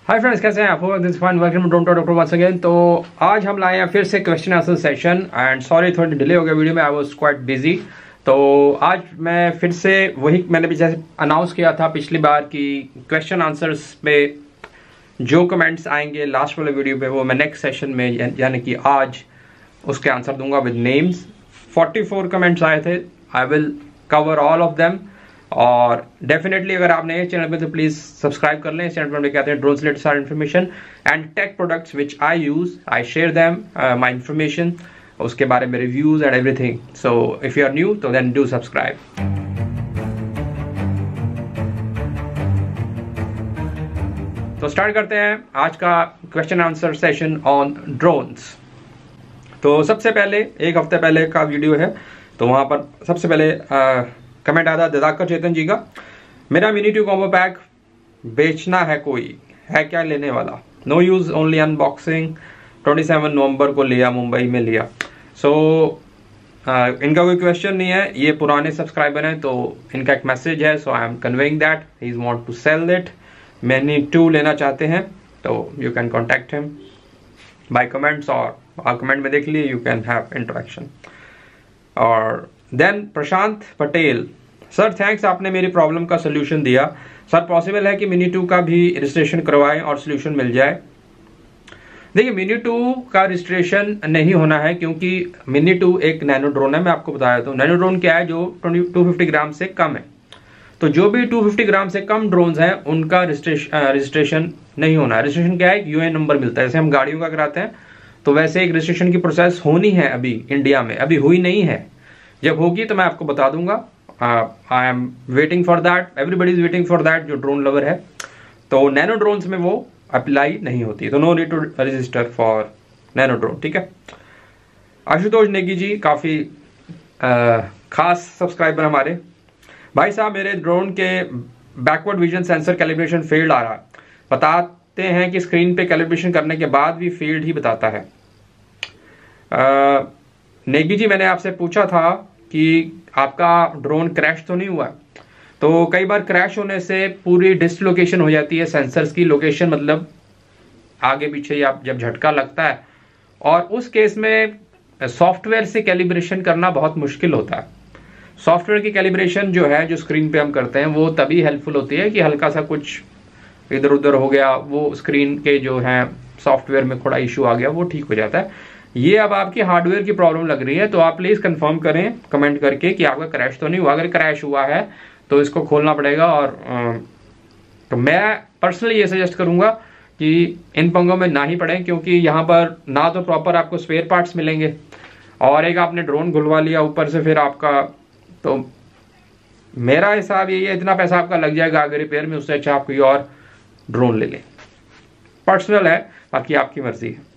Hi friends, कैसे हैं आप? This fine, welcome to drone doctor once again. तो आज हम लाए हैं फिर से question answer session and sorry थोड़ी डिले हो गया वीडियो में, आई वाज क्वाइट बिजी। तो आज मैं फिर से वही मैंने भी जैसे अनाउंस किया था पिछली बार कि क्वेश्चन आंसर्स पे जो कमेंट्स आएंगे लास्ट वाले वीडियो पे वो मैं नेक्स्ट सेशन में यानी कि आज उसके आंसर दूंगा विद नेम्स। 44 कमेंट्स आए थे, I will cover all of them. और डेफिनेटली अगर आप नए चैनल पे तो प्लीज सब्सक्राइब कर लें। इस चैनल पर हम कहते हैं ड्रोन से रिलेटेड सारी information and tech products which I use, I share them my information, उसके बारे में reviews and everything. So if you are new तो देन डू सब्सक्राइब। तो स्टार्ट करते हैं आज का question answer session on drones. तो सबसे पहले एक हफ्ते पहले का वीडियो है, तो वहां पर सबसे पहले कमेंट आया था दिदाकर चेतन जी का, मेरा मिनी 2 कॉम्बो पैक बेचना है, कोई है क्या लेने वाला? No use, only unboxing. 27 नवंबर को लिया, मुंबई में लिया। सो इनका कोई क्वेश्चन नहीं है, ये पुराने सब्सक्राइबर हैं तो इनका एक मैसेज है। So I am conveying that he is want to sell it. Mini 2 लेना चाहते हैं तो you can contact him by comments, और आप कमेंट में देख लिए, यू कैन हैव इंटरेक्शन। और then Prashant Patel, sir thanks, आपने मेरी प्रॉब्लम का सोल्यूशन दिया। सर पॉसिबल है कि मिनी 2 का भी रजिस्ट्रेशन करवाएं और सोल्यूशन मिल जाए? देखिए, मिनी 2 का रजिस्ट्रेशन नहीं होना है क्योंकि मिनी 2 एक नैनो ड्रोन है। मैं आपको बताया था नैनो ड्रोन क्या है, जो 250 ग्राम से कम है। तो जो भी 250 ग्राम से कम ड्रोन्स हैं उनका रजिस्ट्रेशन नहीं होना है। रजिस्ट्रेशन क्या है? एक यूएन नंबर मिलता है, जैसे हम गाड़ियों का कराते हैं, तो वैसे एक रजिस्ट्रेशन की प्रोसेस होनी है। अभी इंडिया में अभी हुई नहीं है, जब होगी तो मैं आपको बता दूंगा। I am waiting for that, everybody is waiting for that, जो ड्रोन लवर है। तो नैनो ड्रोन्स में वो अप्लाई नहीं होती, तो no need to register for nano drone, ठीक है। आशुतोष नेगी जी काफी खास सब्सक्राइबर हमारे। भाई साहब, मेरे ड्रोन के backward vision sensor calibration failed आ रहा है, बताते हैं कि स्क्रीन पे कैलिब्रेशन करने के बाद भी फेल्ड ही बताता है। नेगी जी, मैंने आपसे पूछा था कि आपका ड्रोन क्रैश तो नहीं हुआ? तो कई बार क्रैश होने से पूरी डिसलोकेशन हो जाती है सेंसर्स की लोकेशन, मतलब आगे पीछे या जब झटका लगता है, और उस केस में सॉफ्टवेयर से कैलिब्रेशन करना बहुत मुश्किल होता है। सॉफ्टवेयर की कैलिब्रेशन जो है, जो स्क्रीन पे हम करते हैं, वो तभी हेल्पफुल होती है कि हल्का सा कुछ इधर उधर हो गया, वो स्क्रीन के जो है सॉफ्टवेयर में थोड़ा इशू आ गया, वो ठीक हो जाता है। ये अब आपकी हार्डवेयर की प्रॉब्लम लग रही है, तो आप प्लीज कंफर्म करें कमेंट करके कि आपका क्रैश तो नहीं हुआ। अगर क्रैश हुआ है तो इसको खोलना पड़ेगा। और तो मैं पर्सनली ये सजेस्ट करूंगा कि इन पंगों में ना ही पड़े, क्योंकि यहाँ पर ना तो प्रॉपर आपको स्पेयर पार्ट्स मिलेंगे, और एक आपने ड्रोन घुलवा लिया ऊपर से फिर आपका, तो मेरा हिसाब यही है, इतना पैसा आपका लग जाएगा आगे रिपेयर में, उससे अच्छा आप कोई और ड्रोन ले लें। पर्सनल है, बाकी आपकी मर्जी है।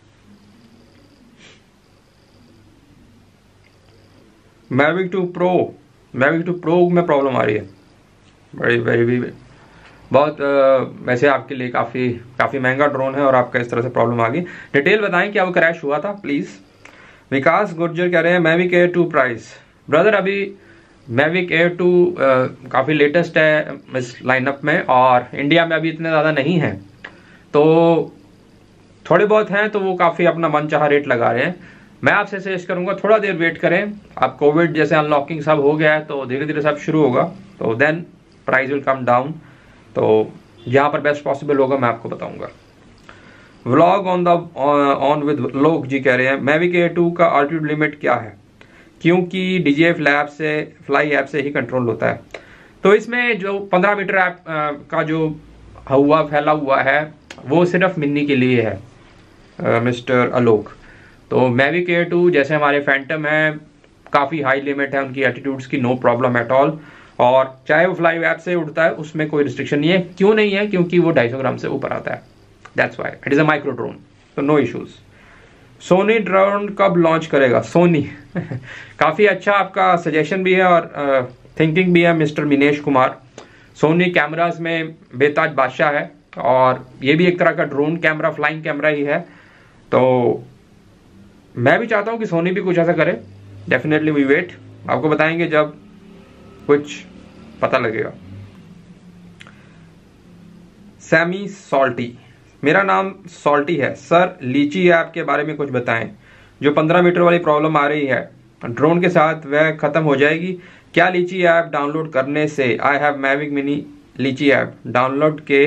मैविक 2 प्रो में प्रॉब्लम आ रही है, बड़ी बहुत वैसे आपके लिए काफ़ी महंगा ड्रोन है और आपका इस तरह से प्रॉब्लम आ गई। डिटेल बताएं क्या वो क्रैश हुआ था प्लीज़। विकास गुर्जर कह रहे हैं मैविक एयर 2 प्राइस। ब्रदर, अभी मैविक एयर 2 काफ़ी लेटेस्ट है इस लाइनअप में, और इंडिया में अभी इतने ज़्यादा नहीं है, तो थोड़े बहुत हैं तो वो काफ़ी अपना मनचाहा रेट लगा रहे हैं। मैं आपसे सजेस्ट करूंगा थोड़ा देर वेट करें। अब कोविड जैसे अनलॉकिंग सब हो गया है तो धीरे धीरे सब शुरू होगा, तो then price will come down. तो जहां पर बेस्ट पॉसिबल होगा मैं आपको बताऊंगा। व्लॉग ऑन विद लोग जी कह रहे हैं मैविक एयर 2 का अल्टीट्यूड लिमिट क्या है? क्योंकि DJI लैब से फ्लाई ऐप से ही कंट्रोल होता है। तो इसमें जो 15 मीटर ऐप का जो फैला हुआ है वो सिर्फ मिनी के लिए है मिस्टर आलोक। तो मैविक एयर 2 जैसे हमारे फैंटम है, काफ़ी हाई लिमिट है उनकी एटीट्यूड्स की, नो प्रॉब्लम एट ऑल। और चाहे वो फ्लाई ऐप से उड़ता है उसमें कोई रिस्ट्रिक्शन नहीं है। क्यों नहीं है? क्योंकि वो 250 ग्राम से ऊपर आता है, that's why it is a micro drone, तो नो इश्यूज। सोनी ड्रोन कब लॉन्च करेगा? सोनी काफ़ी अच्छा आपका सजेशन भी है और थिंकिंग भी है mister Minesh Kumar. Sony cameras में बेताज बादशाह है, और ये भी एक तरह का ड्रोन कैमरा, फ्लाइंग कैमरा ही है। तो मैं भी चाहता हूं कि सोनी भी कुछ ऐसा करे। डेफिनेटली वी वेट, आपको बताएंगे जब कुछ पता लगेगा। सैमी सॉल्टी, मेरा नाम सॉल्टी है सर, लीची ऐप के बारे में कुछ बताएं। जो 15 मीटर वाली प्रॉब्लम आ रही है ड्रोन के साथ वह खत्म हो जाएगी क्या? लीची ऐप डाउनलोड करने से I have Mavic mini Litchi app download के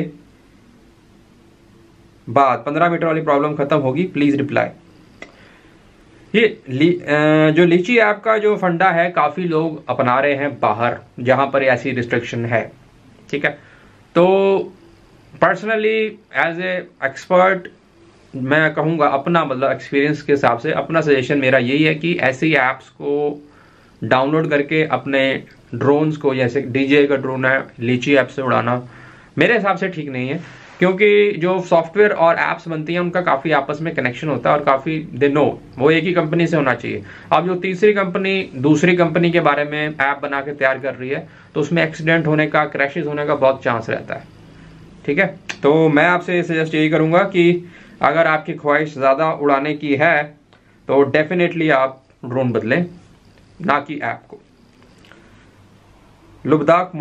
बाद 15 मीटर वाली प्रॉब्लम खत्म होगी, प्लीज रिप्लाई। ये जो लीची ऐप का जो फंडा है काफी लोग अपना रहे हैं बाहर जहां पर ऐसी रिस्ट्रिक्शन है, ठीक है। तो पर्सनली एज ए एक्सपर्ट मैं कहूँगा अपना मतलब एक्सपीरियंस के हिसाब से अपना सजेशन मेरा यही है कि ऐसी ऐप्स को डाउनलोड करके अपने ड्रोन्स को, जैसे DJI का ड्रोन है, लीची ऐप से उड़ाना मेरे हिसाब से ठीक नहीं है, क्योंकि जो सॉफ्टवेयर और एप्स बनती हैं उनका काफ़ी आपस में कनेक्शन होता है और काफ़ी दे नो वो एक ही कंपनी से होना चाहिए। अब जो तीसरी कंपनी दूसरी कंपनी के बारे में ऐप बना के तैयार कर रही है तो उसमें एक्सीडेंट होने का, क्रैशेस होने का बहुत चांस रहता है, ठीक है। तो मैं आपसे सजेस्ट यही करूँगा कि अगर आपकी ख्वाहिश ज़्यादा उड़ाने की है तो डेफिनेटली आप ड्रोन बदलें, ना कि ऐप को। लुबधाक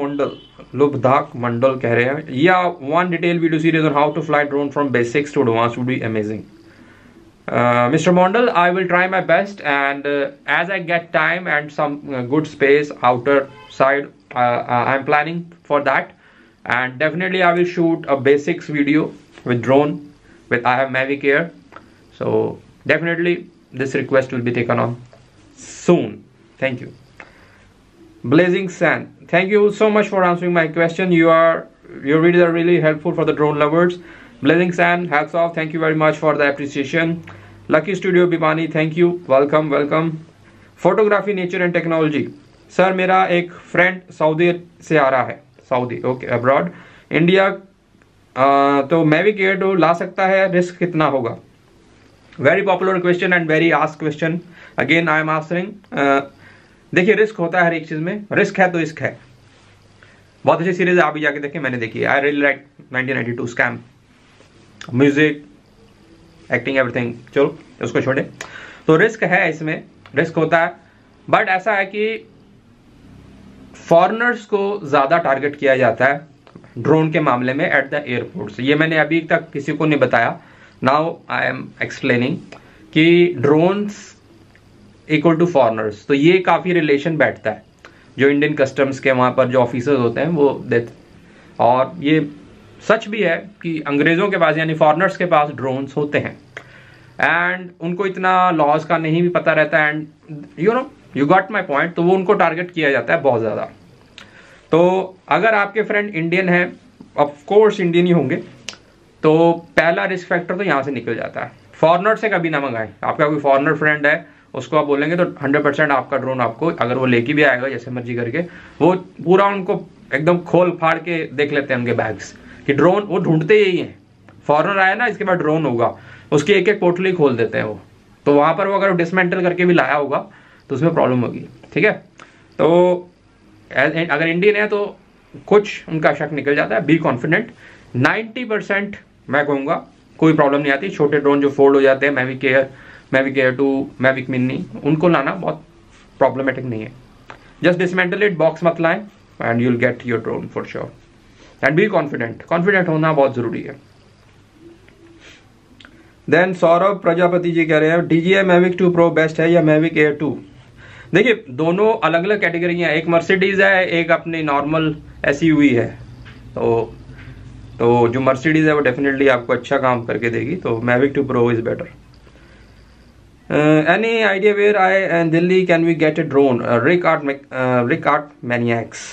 मंडल कह रहे हैं या one detail video series on how to fly drone from basics to advance would be amazing. Mr. Mondal, I will try my best, and as I get time and some good space outer side, I'm planning for that, and definitely I will shoot a basics video with drone with I have Mavic Air, so definitely this request will be taken on soon. Thank you. Blazing Sand, thank you so much for answering my question. Your videos are really helpful for the drone lovers. Blazing Sand, hats off, thank you very much for the appreciation. Lucky Studio Bimani, thank you, welcome. Photography, nature and technology. Sir मेरा एक friend Saudi से आ रहा है, Saudi okay abroad India, तो Mavic air 2 ला सकता है, रिस्क कितना होगा? Very popular question and very ask question, again I am answering. देखिए रिस्क होता है हर एक चीज में, रिस्क है तो इश्क है। बहुत अच्छी सीरीज है, आप भी जाके देखें, मैंने देखी। I really like 1992 scam, music, acting, everything. चलो उसको छोड़े, तो रिस्क है, इसमें रिस्क होता है, बट ऐसा है कि फॉरेनर्स को ज्यादा टारगेट किया जाता है ड्रोन के मामले में एट द एयरपोर्ट। ये मैंने अभी तक किसी को नहीं बताया, नाउ आई एम एक्सप्लेनिंग कि ड्रोन्स इक्वल टू फॉरेनर्स, तो ये काफी रिलेशन बैठता है। जो इंडियन कस्टम्स के वहां पर जो ऑफिसर्स होते हैं वो देते, और ये सच भी है कि अंग्रेजों के पास यानी फॉरेनर्स के पास ड्रोन्स होते हैं एंड उनको इतना लॉज का नहीं भी पता रहता है, and you got my point. तो वो उनको टारगेट किया जाता है बहुत ज्यादा। तो अगर आपके फ्रेंड इंडियन है, ऑफ कोर्स इंडियन ही होंगे, तो पहला रिस्क फैक्टर तो यहाँ से निकल जाता है। फॉरेनर से कभी ना मंगाएं। आपका कोई फॉरेनर फ्रेंड है, उसको आप बोलेंगे तो 100% आपका ड्रोन आपको, अगर वो लेके भी आएगा जैसे मर्जी करके, वो पूरा उनको एकदम खोल फाड़ के देख लेते हैं उनके बैग्स कि ड्रोन, वो ढूंढते यही हैं। फॉरेनर आया ना, इसके बाद ड्रोन होगा, उसकी एक एक पोर्टली खोल देते हैं वो। तो वहां पर वो अगर डिसमेंटल करके भी लाया होगा तो उसमें प्रॉब्लम होगी, ठीक है। तो अगर इंडियन है तो कुछ उनका शक निकल जाता है। बी कॉन्फिडेंट, 90% मैं कहूँगा कोई प्रॉब्लम नहीं आती। छोटे ड्रोन जो फोल्ड हो जाते हैं, मैविक एयर 2, मैविक मिनी, उनको लाना बहुत प्रॉब्लमेटिक नहीं है। जस्ट डिसमेंटल इट, बॉक्स मत लाएं and you will get your drone for sure. And be confident होना बहुत जरूरी है। देन सौरभ प्रजापति जी कह रहे हैं DJI Mavic 2 Pro बेस्ट है या Mavic Air 2? देखिए दोनों अलग अलग कैटेगरी हैं, एक मर्सिडीज है, एक अपनी नॉर्मल SUV है। तो जो मर्सिडीज है वो डेफिनेटली आपको अच्छा काम करके देगी, तो Mavic 2 Pro is better. Any idea where I and Delhi can we get a drone? Rick art maniacs.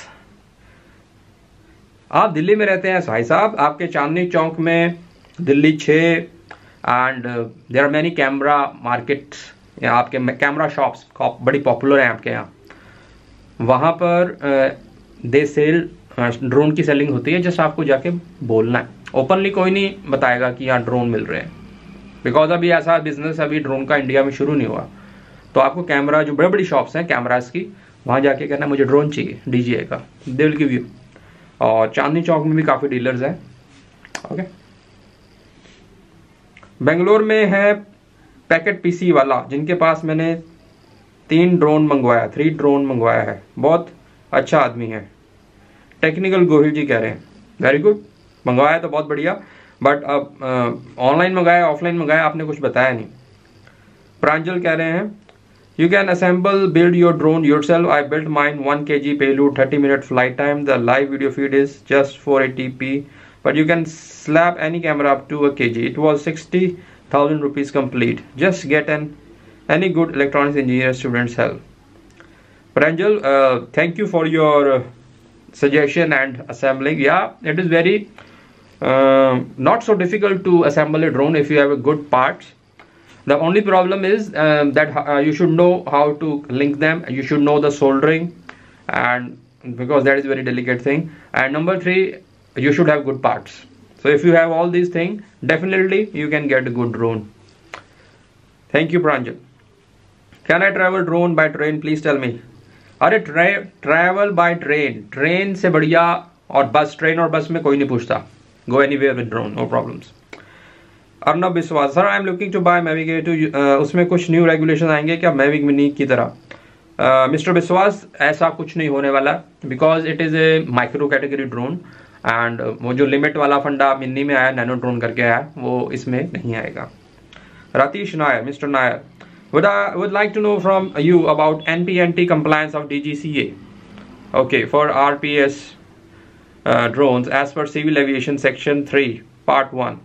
आप दिल्ली में रहते हैं भाई साहब, आपके चांदनी चौक में Delhi 6 and there are many camera markets, आपके कैमरा शॉप्स बड़ी पॉपुलर हैं आपके यहाँ। वहाँ पर दे सेल, ड्रोन की सेलिंग होती है। जस्ट आपको जाके बोलना है, ओपनली कोई नहीं बताएगा कि यहाँ ड्रोन मिल रहे हैं, बिकॉज अभी ऐसा बिजनेस अभी ड्रोन का इंडिया में शुरू नहीं हुआ। तो आपको कैमरा, जो बड़ी बड़ी शॉप्स हैं कैमरास की, वहाँ जाके कहना मुझे ड्रोन चाहिए DJI का, दे विल गिव यू। और चांदनी चौक में भी काफ़ी डीलर्स हैं, ओके। बेंगलोर में है पैकेट PC वाला, जिनके पास मैंने 3 ड्रोन मंगवाया है, बहुत अच्छा आदमी है। टेक्निकल गोहिल जी कह रहे हैं वेरी गुड, मंगवाया तो बहुत बढ़िया। बट अब ऑनलाइन मंगाया ऑफलाइन मंगाया आपने कुछ बताया नहीं। प्रांजल कह रहे हैं you can assemble build your drone yourself. I built mine 1 kg payload, 30 minute flight time. The live video feed is just 480p, but you can slap any camera up to a kg. It was 60,000 rupees complete. Just get any good electronics engineer students help. Pranjal, thank you for your suggestion and assembling. Yeah, it is very not so difficult to assemble a drone if you have a good parts. The only problem is that you should know how to link them. You should know the soldering, and because that is a very delicate thing. And number 3, you should have good parts. So if you have all these things, definitely you can get a good drone. Thank you, Pranjal. Can I travel drone by train? Please tell me. अरे travel by train. Train से बढ़िया और बस, train और बस में कोई नहीं पूछता. Go anywhere with drone, no problems. Arnab Biswas, sir I am looking to buy Mavic A2, उसमें कुछ न्यू रेगुलेशन आएंगे क्या मैविक मिनी की तरह? मिस्टर विश्वास, ऐसा कुछ नहीं होने वाला, because it is a micro category drone and वो जो लिमिट वाला फंडा मिनी में आया, नैनो ड्रोन करके आया, वो इसमें नहीं आएगा। Ratish Nair, mister Nair, would like to know from you about NPNT compliance of DGCA. Okay, for RPS drones as per Civil Aviation Section 3 Part 1.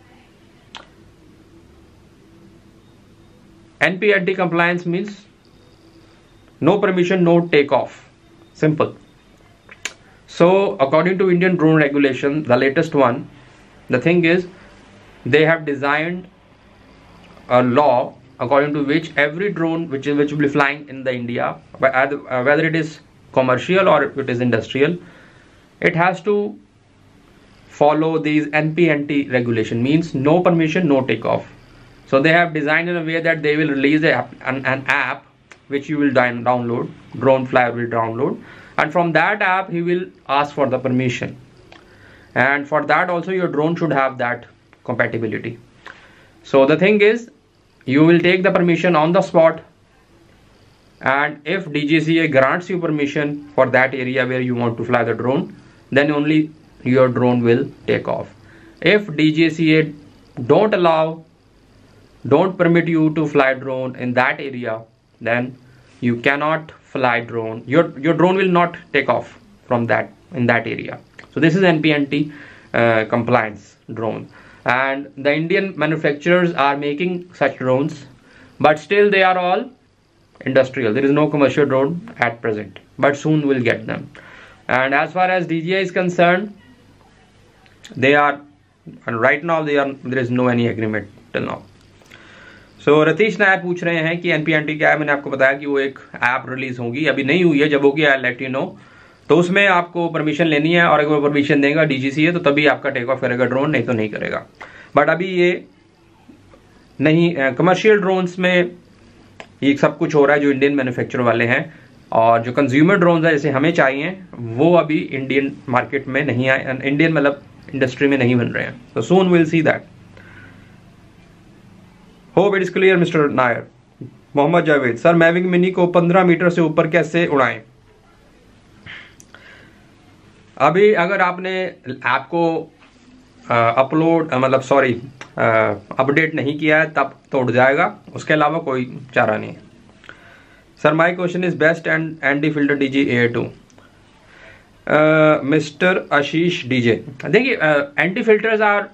NPNT compliance means no permission, no takeoff. Simple. So according to Indian drone regulation, the latest one, the thing is they have designed a law according to which every drone which will be flying in the India, whether it is commercial or it is industrial, it has to follow these NPNT regulation, means no permission, no takeoff. So they have designed in a way that they will release an app which you will download, drone flyer will download, and from that app he will ask for the permission, and for that also your drone should have that compatibility. So the thing is, you will take the permission on the spot, and if DGCA grants you permission for that area where you want to fly the drone, then only your drone will take off. If DGCA don't permit you to fly drone in that area, then you cannot fly drone. Your drone will not take off from that in that area. So this is NPNT compliance drone, and the Indian manufacturers are making such drones, but still they are all industrial. There is no commercial drone at present, but soon we'll get them. And as far as DJI is concerned, right now there is no any agreement till now. So Ratish Nair पूछ रहे हैं कि NPNT क्या है। मैंने आपको बताया कि वो एक ऐप रिलीज होगी, अभी नहीं हुई है, जब होगी आई लेट यू नो। तो उसमें आपको परमिशन लेनी है, और अगर वो परमिशन देगा DGCA तो तभी आपका टेक ऑफ करेगा ड्रोन, नहीं तो नहीं करेगा। बट अभी ये नहीं, कमर्शियल ड्रोन्स में ये सब कुछ हो रहा है जो इंडियन मैन्युफैक्चरर वाले हैं, और जो कंज्यूमर ड्रोन्स है जैसे हमें चाहिए वो अभी इंडियन मार्केट में नहीं आए, इंडियन मतलब इंडस्ट्री में नहीं बन रहे हैं। तो soon will see that. Hope it is clear mister Nair. Mohammed Javed, sir Mavic mini को 15 मीटर से ऊपर कैसे उड़ाएं? अभी अगर आपने ऐप को अपडेट नहीं किया है तब तो उड़ जाएगा, उसके अलावा कोई चारा नहीं है। Sir my question is best and anti filter DJI-A2। Mister Ashish DJ, देखिए एंटी फिल्टर्स आर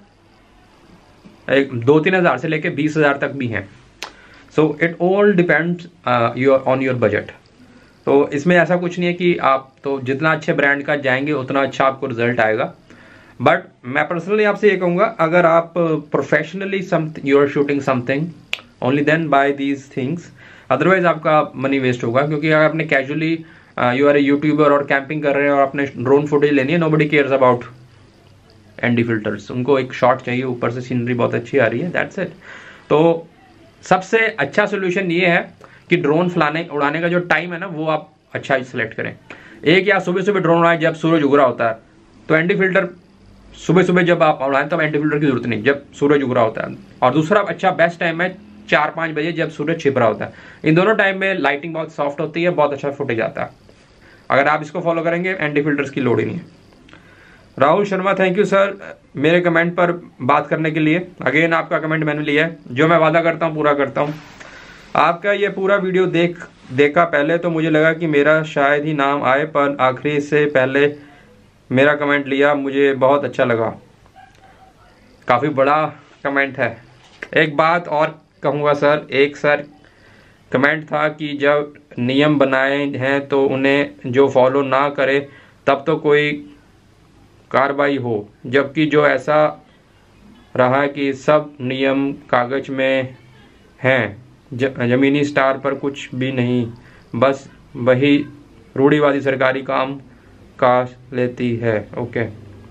2-3 हज़ार से लेके 20,000 तक भी हैं। So it all depends on your budget. तो इसमें ऐसा कुछ नहीं है कि आप तो जितना अच्छे ब्रांड का जाएंगे उतना अच्छा आपको रिजल्ट आएगा। बट मैं पर्सनली आपसे ये कहूँगा, अगर आप professionally you are shooting something only then buy these things, otherwise आपका मनी वेस्ट होगा। क्योंकि अगर आपने casually you are a YouTuber और कैंपिंग कर रहे हैं और आपने ड्रोन फुटेज लेनी है, nobody cares about anti filters. उनको एक शॉट चाहिए, ऊपर से सीनरी बहुत अच्छी आ रही है, दैट्स इट। तो सबसे अच्छा सोल्यूशन ये है कि ड्रोन उड़ाने का जो टाइम है ना, वो आप अच्छा सेलेक्ट करें। एक या सुबह सुबह ड्रोन उड़ाएं जब सूरज उग रहा होता है, तो एंटी फिल्टर सुबह सुबह जब आप उड़ाएं तब एंटी फिल्टर की जरूरत नहीं, जब सूरज उग रहा होता है। और दूसरा अच्छा बेस्ट टाइम है 4-5 बजे जब सूरज छिप रहा होता है। इन दोनों टाइम में लाइटिंग बहुत सॉफ्ट होती है, बहुत अच्छा फुटेज आता है। अगर आप इसको फॉलो करेंगे एंटी फिल्टर्स की लोड ही नहीं है। Rahul Sharma, thank you sir मेरे कमेंट पर बात करने के लिए। अगेन आपका कमेंट मैंने लिया है, जो मैं वादा करता हूँ पूरा करता हूँ। आपका ये पूरा वीडियो देखा पहले तो मुझे लगा कि मेरा शायद ही नाम आए, पर आखिरी से पहले मेरा कमेंट लिया, मुझे बहुत अच्छा लगा। काफ़ी बड़ा कमेंट है। एक बात और कहूँगा सर, एक सर कमेंट था कि जब नियम बनाए हैं तो उन्हें जो फॉलो ना करे तब तो कोई कार्रवाई हो, जबकि जो ऐसा रहा कि सब नियम कागज में हैं, जमीनी स्टार पर कुछ भी नहीं, बस वही रूढ़िवादी सरकारी काम काज लेती है। ओके,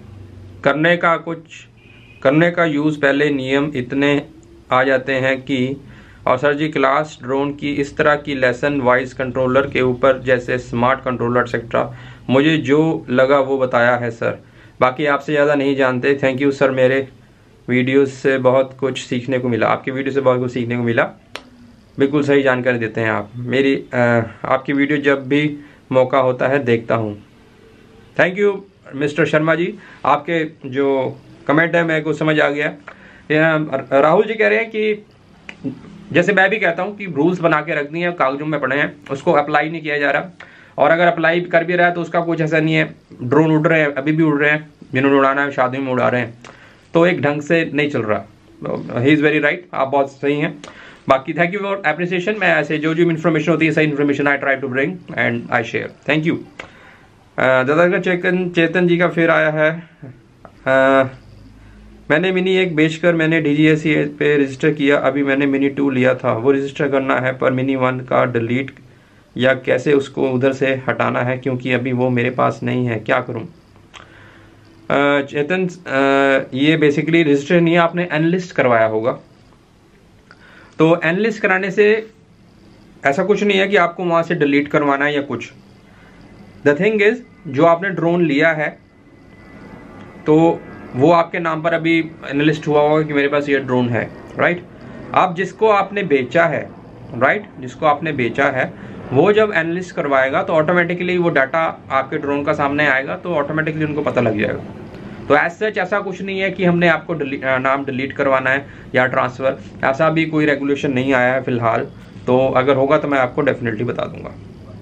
करने का यूज़ पहले नियम इतने आ जाते हैं कि, और सर जी क्लास ड्रोन की इस तरह की लेसन वाइज कंट्रोलर के ऊपर जैसे स्मार्ट कंट्रोलर एक्सेट्रा, मुझे जो लगा वो बताया है सर, बाकी आपसे ज़्यादा नहीं जानते। थैंक यू सर, मेरे वीडियो से बहुत कुछ सीखने को मिला, आपकी वीडियो से बहुत कुछ सीखने को मिला। बिल्कुल सही जानकारी देते हैं आप। मेरी आपकी वीडियो जब भी मौका होता है देखता हूँ। Thank you mister Sharma ji, आपके जो कमेंट है मेरे को समझ आ गया। राहुल जी कह रहे हैं कि जैसे मैं भी कहता हूँ कि रूल्स बना के रख दिए हैं, कागजों में पड़े हैं, उसको अप्लाई नहीं किया जा रहा, और अगर अप्लाई कर भी रहा है तो उसका कुछ ऐसा नहीं है। ड्रोन उड़ रहे हैं, अभी भी उड़ रहे हैं, जिन्होंने उड़ाना है शादी में उड़ा रहे हैं, तो एक ढंग से नहीं चल रहा। ही इज़ वेरी राइट, आप बहुत सही हैं। बाकी थैंक यू फॉर एप्रिसिएशन। मैं ऐसे जो इन्फॉर्मेशन होती है, सही information I try to bring and I share. Thank you. दादा चेतन जी का फिर आया है। मैंने मिनी 1 बेचकर मैंने DGSE पे रजिस्टर किया, अभी मैंने मिनी 2 लिया था, वो रजिस्टर करना है, पर मिनी 1 का डिलीट या कैसे उसको उधर से हटाना है, क्योंकि अभी वो मेरे पास नहीं है, क्या करूं? चेतन, ये बेसिकली रजिस्टर नहीं है, आपने एनलिस्ट करवाया होगा। तो एनलिस्ट कराने से ऐसा कुछ नहीं है कि आपको वहां से डिलीट करवाना है या कुछ। द थिंग इज, जो आपने ड्रोन लिया है तो वो आपके नाम पर अभी एनालिस्ट हुआ होगा कि मेरे पास ये ड्रोन है, राइट। अब जिसको आपने बेचा है, राइट, जिसको आपने बेचा है, वो जब एनालिस्ट करवाएगा तो ऑटोमेटिकली वो डाटा आपके ड्रोन का सामने आएगा, तो ऑटोमेटिकली उनको पता लग जाएगा। तो एज सच ऐसा कुछ नहीं है कि हमने आपको नाम डिलीट करवाना है या ट्रांसफ़र, ऐसा भी कोई रेगुलेशन नहीं आया है फिलहाल। तो अगर होगा तो मैं आपको डेफिनेटली बता दूंगा।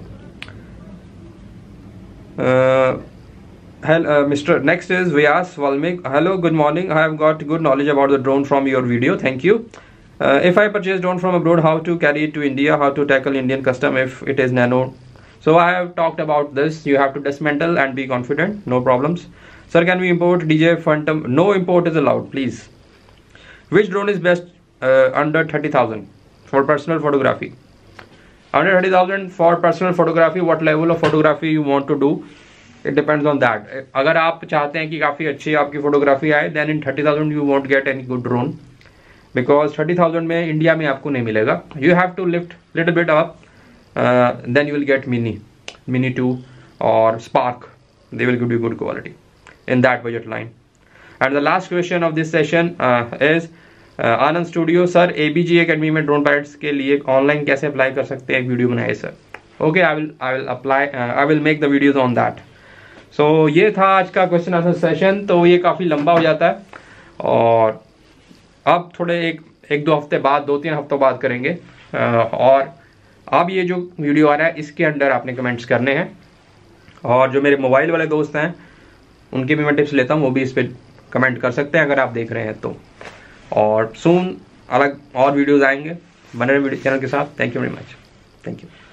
Mr. Next is Vyas Valmik. Hello, good morning. I have got good knowledge about the drone from your video. Thank you. If I purchase drone from abroad, how to carry it to India? How to tackle Indian custom if it is nano? So I have talked about this. You have to dismantle and be confident. No problems. Sir, can we import DJI Phantom? No import is allowed, please. Which drone is best under 30,000 for personal photography? Under 30,000 for personal photography, what level of photography you want to do? It depends on that. अगर आप चाहते हैं कि काफ़ी अच्छी आपकी photography आए, then in 30,000 you won't get any good drone, because 30,000 में इंडिया में आपको नहीं मिलेगा. You have to lift little bit up, then you will get Mini 2 or Spark. They will give you good quality in that budget line. And the last question of this session is Anand studio, sir ABG academy में drone pilots के लिए online कैसे apply कर सकते हैं, एक video बनाए sir. Okay, I will make the videos on that. So ये था आज का क्वेश्चन आंसर सेशन. तो ये काफ़ी लंबा हो जाता है और अब थोड़े एक दो हफ्ते बाद, 2-3 हफ्तों बाद करेंगे. और अब ये जो वीडियो आ रहा है इसके अंडर आपने कमेंट्स करने हैं, और जो मेरे मोबाइल वाले दोस्त हैं उनकी भी मैं टिप्स लेता हूँ, वो भी इस पर कमेंट कर सकते हैं अगर आप देख रहे हैं तो. और सून अलग और वीडियोज़ आएंगे, बने रहे वीडियो चैनल के साथ. Thank you very much. Thank you.